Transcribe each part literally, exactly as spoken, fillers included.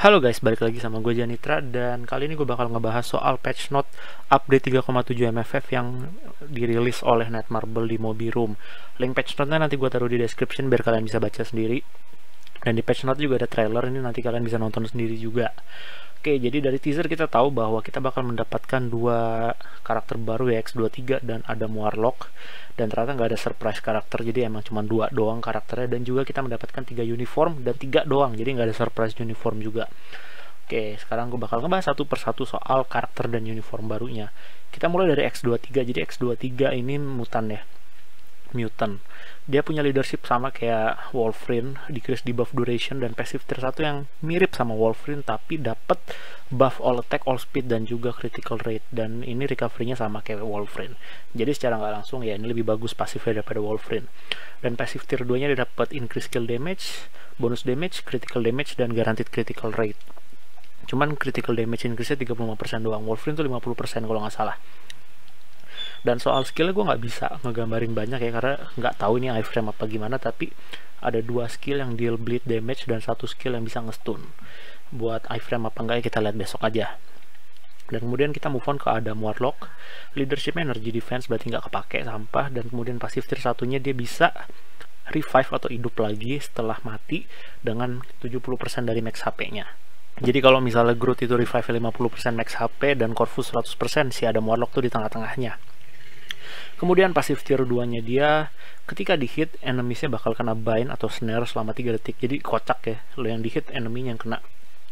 Halo guys, balik lagi sama gue Janitra dan kali ini gue bakal ngebahas soal patch note update tiga koma tujuh M F F yang dirilis oleh Netmarble di Mobi Room. Link patch note-nya nanti gue taruh di description biar kalian bisa baca sendiri. Dan di patch note juga ada trailer, ini nanti kalian bisa nonton sendiri juga. Oke, jadi dari teaser kita tahu bahwa kita bakal mendapatkan dua karakter baru ya, X dua puluh tiga dan Adam Warlock. Dan ternyata nggak ada surprise karakter, jadi emang cuma dua doang karakternya. Dan juga kita mendapatkan tiga uniform dan tiga doang, jadi nggak ada surprise uniform juga. Oke, sekarang gue bakal ngebahas satu persatu soal karakter dan uniform barunya. Kita mulai dari X dua puluh tiga, jadi X dua puluh tiga ini mutan ya, mutant. Dia punya leadership sama kayak Wolverine, decrease debuff duration dan passive tier satu yang mirip sama Wolverine tapi dapat buff all attack, all speed dan juga critical rate, dan ini recovery-nya sama kayak Wolverine. Jadi secara nggak langsung ya ini lebih bagus pasifnya daripada Wolverine. Dan passive tier dua nya dia dapat increase skill damage, bonus damage, critical damage dan guaranteed critical rate. Cuman critical damage increase-nya tiga puluh lima persen doang, Wolverine tuh lima puluh persen kalau nggak salah. Dan soal skillnya gue nggak bisa ngegambarin banyak ya karena nggak tahu ini iframe apa gimana, tapi ada dua skill yang deal bleed damage dan satu skill yang bisa nge-stun. Buat iframe apa enggak ya kita lihat besok aja. Dan kemudian kita move on ke Adam Warlock. Leadership energy defense berarti nggak kepake, sampah. Dan kemudian pasif tier satunya dia bisa revive atau hidup lagi setelah mati dengan tujuh puluh persen dari max H P-nya. Jadi kalau misalnya Groot itu revive lima puluh persen max H P dan Corvus seratus persen, si Adam Warlock tuh di tengah-tengahnya. Kemudian pasif tier dua nya dia ketika di hit enemies-nya bakal kena bind atau snare selama tiga detik. Jadi kocak ya, lo yang di hit enemy yang kena.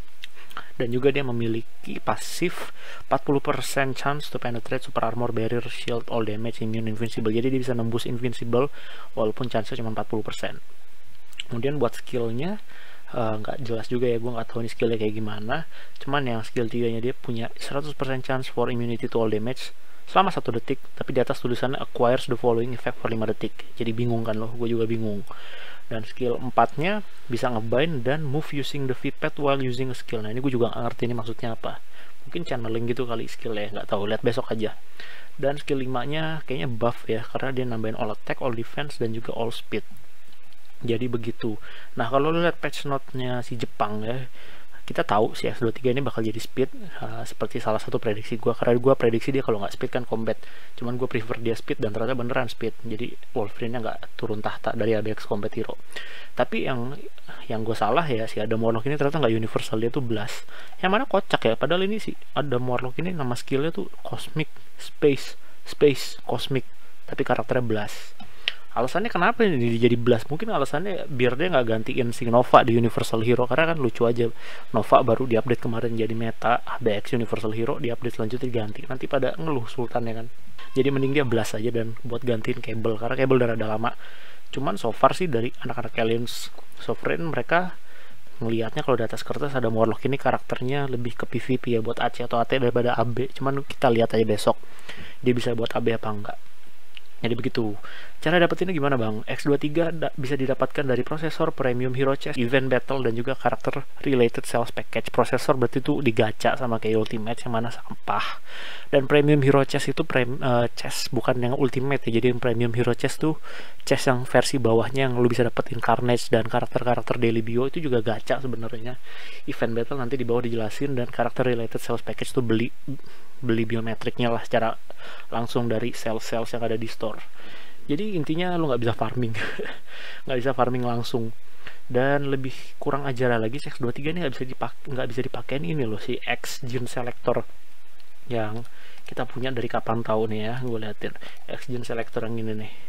Dan juga dia memiliki pasif empat puluh persen chance to penetrate super armor, barrier, shield, all damage, immune, invincible. Jadi dia bisa nembus invincible walaupun chance-nya cuma empat puluh persen. Kemudian buat skill-nya nggak uh, jelas juga ya, gue nggak tahu ini skillnya kayak gimana. Cuman yang skill tiga nya dia punya seratus persen chance for immunity to all damage selama satu detik, tapi di atas tulisannya acquires the following effect for lima detik. Jadi bingung kan loh, gue juga bingung. Dan skill empat nya bisa ngebind dan move using the V-pad while using a skill. Nah ini gue juga nggak ngerti ini maksudnya apa, mungkin channeling gitu kali skillnya, nggak tahu, lihat besok aja. Dan skill lima nya kayaknya buff ya, karena dia nambahin all attack, all defense dan juga all speed. Jadi begitu. Nah kalau lihat patch note-nya si Jepang ya, kita tahu si X dua puluh tiga ini bakal jadi speed, uh, seperti salah satu prediksi gue, karena gue prediksi dia kalau nggak speed kan combat, cuman gue prefer dia speed dan ternyata beneran speed. Jadi Wolverine nya nggak turun tahta dari A B X Combat Hero. Tapi yang yang gue salah ya, si Adam Warlock ini ternyata nggak universal, dia tuh blast, yang mana kocak ya, padahal ini si Adam Warlock ini nama skillnya tuh cosmic, space, space, cosmic, tapi karakternya blast. Alasannya kenapa ini jadi blast? Mungkin alasannya biar dia nggak gantiin si Nova di Universal Hero, karena kan lucu aja, Nova baru diupdate kemarin jadi meta A B X Universal Hero, di update selanjutnya diganti, nanti pada ngeluh Sultan ya kan. Jadi mending dia blast aja dan buat gantiin Cable, karena Cable udah rada lama. Cuman so far sih dari anak-anak Aliens Sovereign, mereka ngelihatnya kalau di atas kertas ada Warlock ini karakternya lebih ke P V P ya, buat A C atau A T daripada A B. Cuman kita lihat aja besok dia bisa buat A B apa enggak. Jadi begitu. Cara dapetinnya gimana bang? X dua puluh tiga da bisa didapatkan dari prosesor, premium hero chest, event battle, dan juga karakter related sales package. Prosesor berarti itu digacha sama kayak ultimate, yang mana sampah. Dan premium hero chest itu prem, uh, chest bukan yang ultimate ya. Jadi yang premium hero chest tuh chest yang versi bawahnya yang lu bisa dapetin Carnage dan karakter-karakter daily bio itu juga gacha sebenarnya. Event battle nanti di bawah dijelasin, dan karakter related sales package tuh beli beli biometriknya lah secara langsung dari sales-sales yang ada di store. Jadi intinya lu nggak bisa farming nggak bisa farming langsung. Dan lebih kurang ajar lagi, X dua puluh tiga ini nggak bisa dipakai nggak bisa dipakein ini loh, si X Gene Selector yang kita punya dari kapan tahu nih ya. Gue liatin X Gene Selector yang ini nih.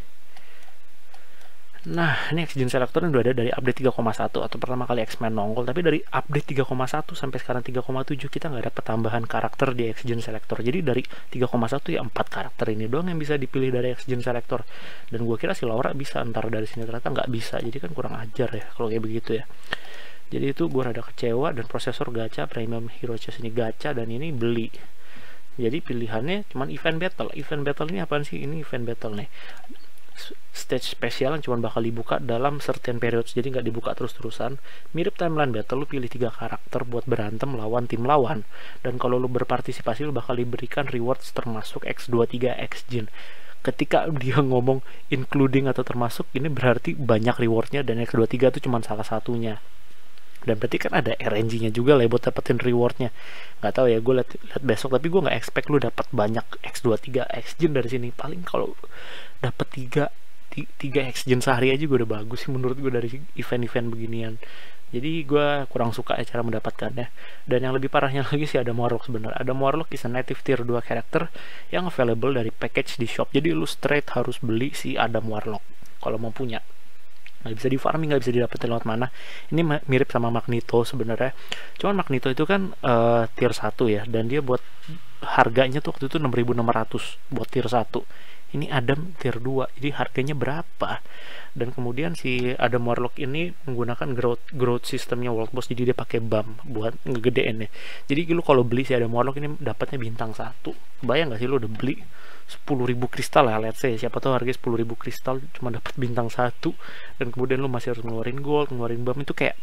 Nah, ini X Gene Selector ini udah ada dari update tiga koma satu atau pertama kali X-Men nongol, tapi dari update tiga koma satu sampai sekarang tiga koma tujuh kita nggak dapat tambahan karakter di X Gene Selector. Jadi dari tiga koma satu ya empat karakter ini doang yang bisa dipilih dari X Gene Selector. Dan gue kira si Laura bisa ntar dari sini, ternyata nggak bisa. Jadi kan kurang ajar ya kalau kayak begitu ya. Jadi itu gue rada kecewa. Dan prosesor gacha, premium hero chest ini gacha, dan ini beli. Jadi pilihannya cuman event battle. Event battle ini apaan sih? Ini event battle nih, stage spesial yang cuma bakal dibuka dalam certain periods, jadi nggak dibuka terus-terusan. Mirip timeline battle, lu pilih tiga karakter buat berantem lawan tim lawan, dan kalau lu berpartisipasi lu bakal diberikan rewards termasuk X dua puluh tiga X Gene. Ketika dia ngomong including atau termasuk, ini berarti banyak rewardnya, dan X dua puluh tiga itu cuma salah satunya. dan berarti kan ada R N G-nya juga lah ya buat dapetin rewardnya. Nggak tahu ya, gue liat, liat besok, tapi gue nggak expect lu dapat banyak X dua puluh tiga X Gen dari sini. Paling kalau dapat tiga tiga X Gen sehari aja gue udah bagus sih menurut gue dari event-event beginian. Jadi gue kurang suka ya cara mendapatkannya. Dan yang lebih parahnya lagi sih ada Warlock sebenarnya. Ada Warlock is a native tier dua karakter yang available dari package di shop. Jadi lu straight harus beli si Adam Warlock kalau mau punya. Nggak bisa di farming, nggak bisa didapetin lewat mana. Ini mirip sama Magneto sebenarnya. Cuman Magneto itu kan uh, tier satu ya, dan dia buat harganya tuh waktu itu enam ribu enam ratus buat tier satu. Ini Adam tier dua, jadi harganya berapa? Dan kemudian si Adam Warlock ini menggunakan growth growth sistemnya World Boss, jadi dia pakai B A M buat ngegedein ya. Jadi lu kalau beli si Adam Warlock ini dapatnya bintang satu. Bayang nggak sih lu udah beli sepuluh ribu kristal lah, let's say, siapa tahu harganya sepuluh ribu kristal cuma dapat bintang satu, dan kemudian lu masih harus ngeluarin gold, ngeluarin B A M. Itu kayak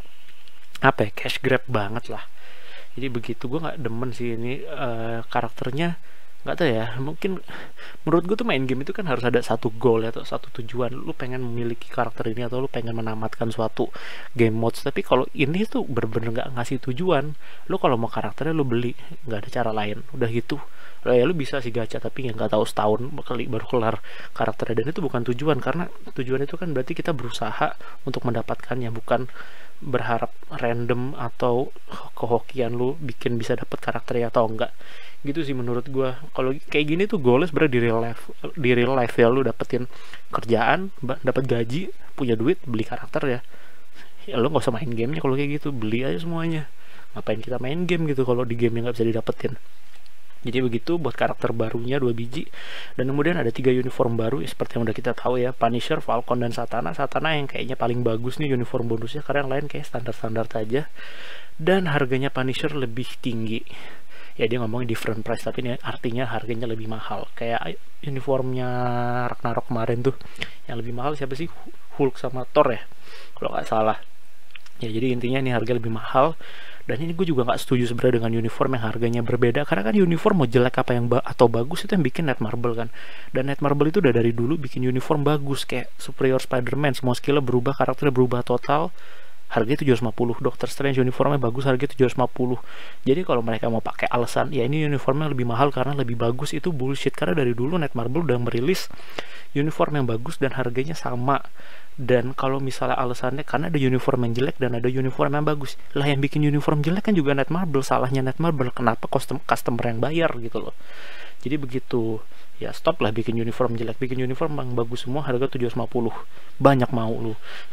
apa ya, cash grab banget lah. Jadi begitu, gue nggak demen sih ini uh, karakternya. Nggak tahu ya, mungkin menurut gue tuh main game itu kan harus ada satu goal ya, atau satu tujuan. Lu pengen memiliki karakter ini atau lu pengen menamatkan suatu game modes. Tapi kalau ini tuh bener-bener nggak ngasih tujuan. Lu kalau mau karakternya lu beli, nggak ada cara lain, udah gitu. Lah ya lu bisa sih gacha, tapi nggak tahu setahun kali baru kelar karakternya. Dan itu bukan tujuan, karena tujuan itu kan berarti kita berusaha untuk mendapatkannya, bukan berharap random atau kehokian lu bikin bisa dapat karakternya atau enggak. Gitu sih menurut gue. Kalau kayak gini tuh goalnya sebenarnya di real life, di real life ya, lu dapetin kerjaan, dapat gaji, punya duit, beli karakter ya. Ya lu nggak usah main gamenya kalau kayak gitu, beli aja semuanya. Ngapain kita main game gitu kalau di game yang nggak bisa didapetin. Jadi begitu buat karakter barunya dua biji. Dan kemudian ada tiga uniform baru ya, seperti yang udah kita tahu ya, Punisher, Falcon, dan Satana. Satana yang kayaknya paling bagus nih uniform bonusnya, karena yang lain kayak standar-standar aja. Dan harganya Punisher lebih tinggi. Ya dia ngomongin different price, tapi ini artinya harganya lebih mahal. Kayak uniformnya Ragnarok kemarin tuh, yang lebih mahal siapa sih? Hulk sama Thor ya, kalau nggak salah. Ya jadi intinya ini harga lebih mahal. Dan ini gue juga nggak setuju sebenarnya dengan uniform yang harganya berbeda, karena kan uniform mau jelek apa yang ba atau bagus itu yang bikin Netmarble kan. Dan Netmarble itu udah dari dulu bikin uniform bagus, kayak Superior Spider-Man, semua skillnya berubah, karakternya berubah total. Harganya tujuh ratus lima puluh. Doctor Strange uniformnya bagus, harganya tujuh ratus lima puluh. Jadi kalau mereka mau pakai alasan ya ini uniformnya lebih mahal karena lebih bagus, itu bullshit. Karena dari dulu Netmarble udah merilis uniform yang bagus dan harganya sama. Dan kalau misalnya alasannya karena ada uniform yang jelek dan ada uniform yang bagus, lah yang bikin uniform jelek kan juga Netmarble. Salahnya Netmarble, kenapa custom customer yang bayar gitu loh. Jadi begitu, ya stop lah bikin uniform jelek, bikin uniform yang bagus semua, harga tujuh ratus lima puluh. Banyak mau lu.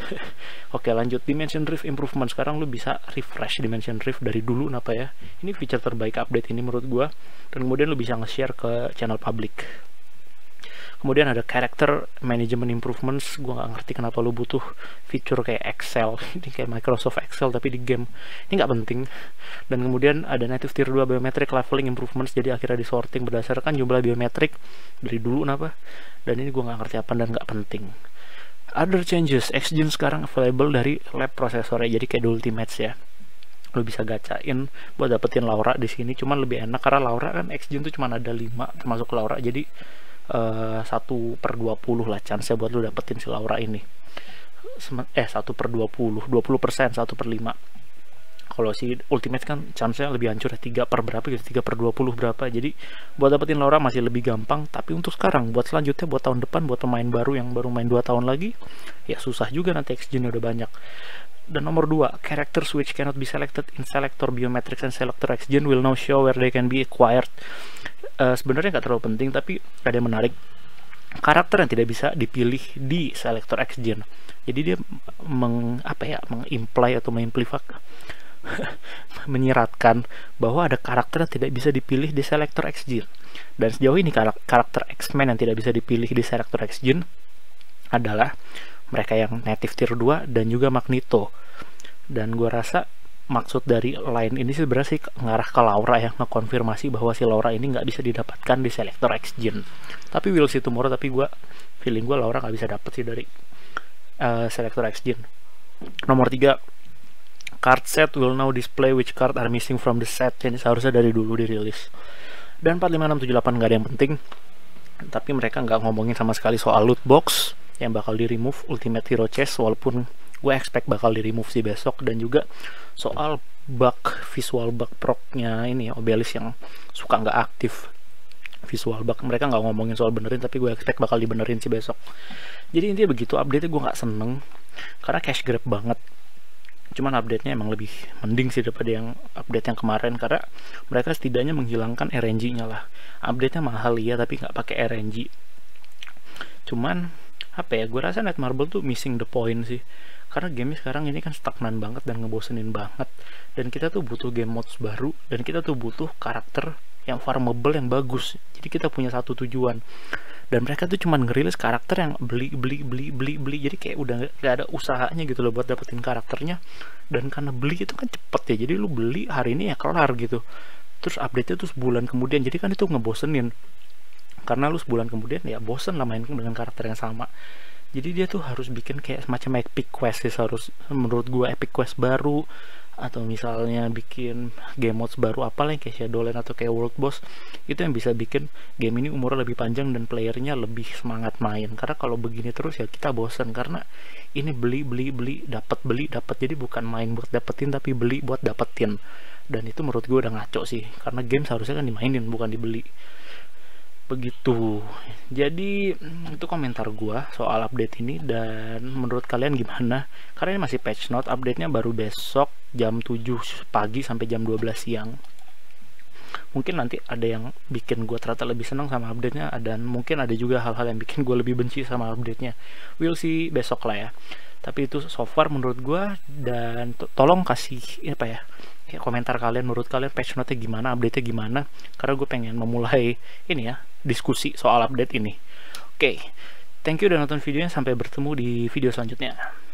Oke lanjut, Dimension Rift improvement. Sekarang lu bisa refresh Dimension Rift dari dulu apa ya. Ini feature terbaik update ini menurut gua. Dan kemudian lu bisa nge-share ke channel public. Kemudian ada character management improvements. Gue nggak ngerti kenapa lu butuh fitur kayak Excel. Ini kayak Microsoft Excel tapi di game. Ini nggak penting. Dan kemudian ada native tier dua biometric leveling improvements. Jadi akhirnya disorting berdasarkan jumlah biometrik dari dulu kenapa. Dan ini gue nggak ngerti apa dan nggak penting. Other changes, X-Gen sekarang available dari lab prosesornya. Jadi kayak di Ultimates ya. Lu bisa gacain buat dapetin Laura di sini. Cuman lebih enak karena Laura kan X-Gen tuh cuma ada lima termasuk Laura. Jadi satu per dua puluh lah chance buat lu dapetin si Laura ini. Eh satu per dua puluh, dua puluh persen, satu per lima. Kalau si Ultimate kan chance-nya lebih hancur ya, tiga per berapa gitu, tiga per dua puluh berapa. Jadi buat dapetin Laura masih lebih gampang. Tapi untuk sekarang, buat selanjutnya, buat tahun depan, buat pemain baru yang baru main dua tahun lagi, ya susah juga nanti X-Gen udah banyak. Dan nomor dua, characters which cannot be selected in selector biometrics and selector X-Gen will now show where they can be acquired. Uh, sebenarnya nggak terlalu penting, tapi ada yang menarik. Karakter yang tidak bisa dipilih di selector X-Gen. Jadi dia meng, apa ya, mengimply atau mengimplikasikan menyiratkan bahwa ada karakter yang tidak bisa dipilih di selector X-Gen. Dan sejauh ini karakter X-Men yang tidak bisa dipilih di selector X-Gen adalah mereka yang native tier dua dan juga Magneto. Dan gue rasa maksud dari line ini sebenarnya sih ngarah ke Laura yang ngekonfirmasi bahwa si Laura ini nggak bisa didapatkan di selector X-Gen. Tapi we'll see tomorrow, tapi gue feeling gue Laura nggak bisa dapet sih dari uh, selector X-Gen. Nomor tiga, card set will now display which card are missing from the set. Ini seharusnya dari dulu dirilis. Dan empat lima enam tujuh delapan nggak ada yang penting, tapi mereka nggak ngomongin sama sekali soal loot box yang bakal di remove Ultimate Hero Chest, walaupun gue expect bakal di remove sih besok. Dan juga soal bug, visual bug proc-nya ini Obelisk yang suka nggak aktif visual bug, mereka nggak ngomongin soal benerin, tapi gue expect bakal dibenerin sih besok. Jadi intinya begitu, update-nya gue nggak seneng karena cash grab banget. Cuman update-nya emang lebih mending sih daripada yang update yang kemarin, karena mereka setidaknya menghilangkan R N G-nya lah. Update-nya mahal ya, tapi nggak pakai R N G. Cuman apa ya, gue rasa Netmarble tuh missing the point sih, karena game sekarang ini kan stagnan banget dan ngebosenin banget, dan kita tuh butuh game modes baru, dan kita tuh butuh karakter yang farmable yang bagus. Jadi kita punya satu tujuan, dan mereka tuh cuman ngerilis karakter yang beli beli beli beli beli, jadi kayak udah gak ada usahanya gitu loh buat dapetin karakternya. Dan karena beli itu kan cepet ya, jadi lu beli hari ini ya kelar gitu, terus update nya tuh sebulan kemudian, jadi kan itu ngebosenin, karena lu sebulan kemudian ya bosen lah main dengan karakter yang sama. Jadi dia tuh harus bikin kayak semacam epic quest sih, harus menurut gua epic quest baru, atau misalnya bikin game modes baru apa lah, kayak Shadowland atau kayak World Boss, itu yang bisa bikin game ini umurnya lebih panjang dan playernya lebih semangat main. Karena kalau begini terus ya kita bosan, karena ini beli beli beli dapat beli dapat, jadi bukan main buat dapetin tapi beli buat dapetin, dan itu menurut gue udah ngaco sih, karena game seharusnya kan dimainin bukan dibeli begitu. Jadi itu komentar gua soal update ini, dan menurut kalian gimana? Karena ini masih patch note, update-nya baru besok jam tujuh pagi sampai jam dua belas siang. Mungkin nanti ada yang bikin gua ternyata lebih senang sama update-nya, dan mungkin ada juga hal-hal yang bikin gua lebih benci sama update-nya. We'll see besok lah ya. Tapi itu so far menurut gua, dan to tolong kasih apa ya, ya komentar kalian, menurut kalian patch note-nya gimana, update-nya gimana, karena gue pengen memulai ini ya, diskusi soal update ini. Oke, okay. Thank you udah nonton videonya, sampai bertemu di video selanjutnya.